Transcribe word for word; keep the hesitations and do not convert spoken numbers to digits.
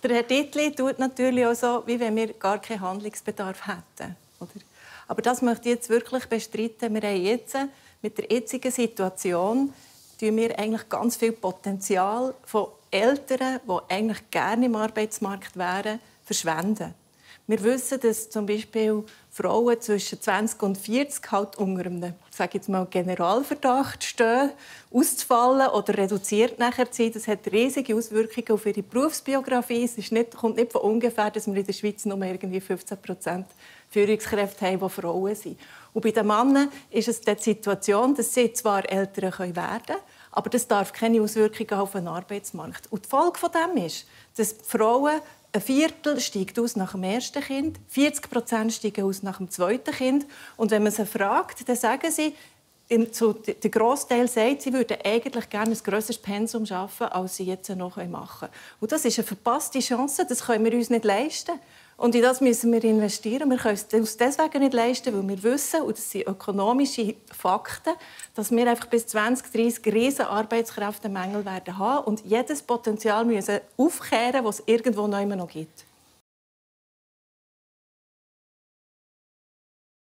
Der Herr Dittli tut natürlich auch so, wie wenn wir gar keinen Handlungsbedarf hätten. Oder? Aber das möchte ich jetzt wirklich bestreiten. Wir haben jetzt mit der jetzigen Situation tun wir eigentlich ganz viel Potenzial von Eltern, die eigentlich gerne im Arbeitsmarkt wären, verschwenden. Wir wissen, dass zum Beispiel Frauen zwischen zwanzig und vierzig halt unter einem, sage jetzt mal, Generalverdacht stehen, auszufallen oder reduziert nachher zu sein. Das hat riesige Auswirkungen auf ihre Berufsbiografie. Es ist nicht, kommt nicht von ungefähr, dass wir in der Schweiz nur irgendwie fünfzehn Prozent Führungskräfte haben, die Frauen sind. Und bei den Männern ist es die Situation, dass sie zwar Eltern werden können, aber das darf keine Auswirkungen auf den Arbeitsmarkt. Und die Folge von dem ist, dass die Frauen ein Viertel steigt aus nach dem ersten Kind, vierzig Prozent steigen aus nach dem zweiten Kind. Und wenn man sie fragt, dann sagen sie, der Grossteil sagt, sie würden eigentlich gerne ein grösseres Pensum arbeiten, als sie jetzt noch machen können. Und das ist eine verpasste Chance, das können wir uns nicht leisten. Und in das müssen wir investieren. Wir können es deswegen nicht leisten, weil wir wissen, und das sind ökonomische Fakten, dass wir einfach bis zwanzig dreißig riesen Arbeitskräftemängel werden haben und jedes Potenzial müssen aufkehren, das es irgendwo noch gibt.